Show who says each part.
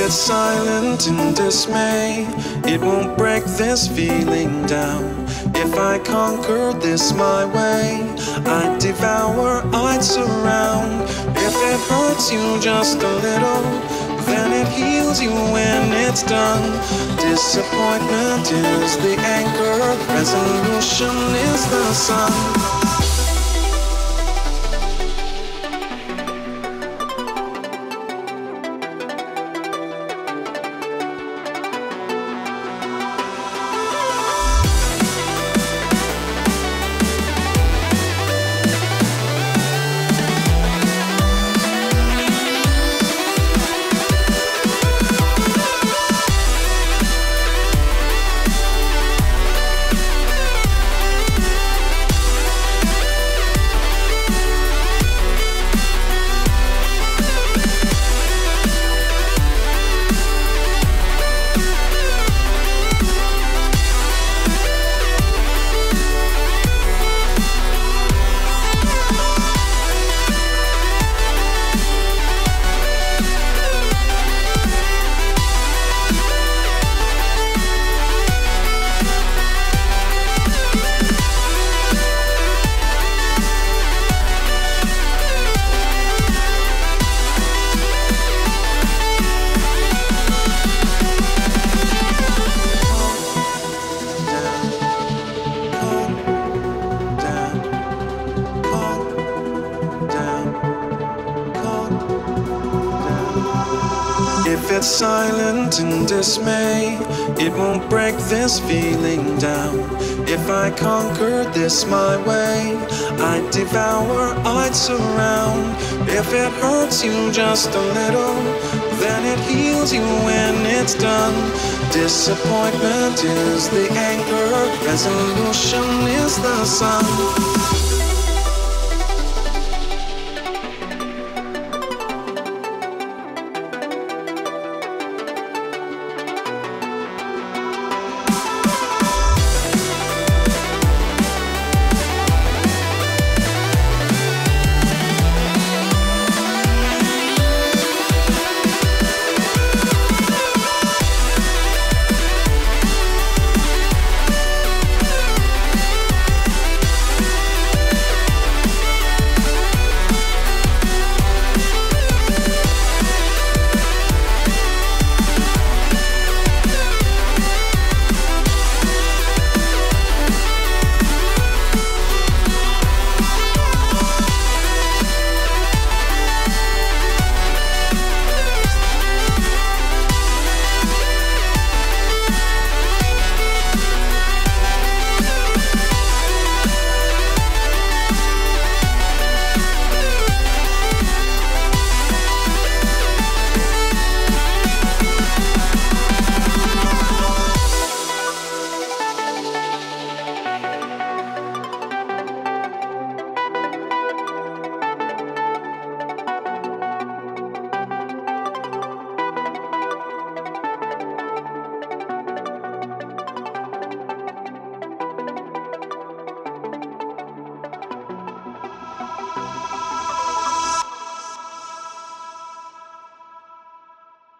Speaker 1: it's silent in dismay, it won't break this feeling down. If I conquer this my way, I'd devour, I'd surround. If it hurts you just a little, then it heals you when it's done. Disappointment is the anchor, resolution is the sun. If it's silent in dismay, it won't break this feeling down. If I conquer this my way, I'd devour, I'd surround. If it hurts you just a little, then it heals you when it's done. Disappointment is the anchor, resolution is the sun.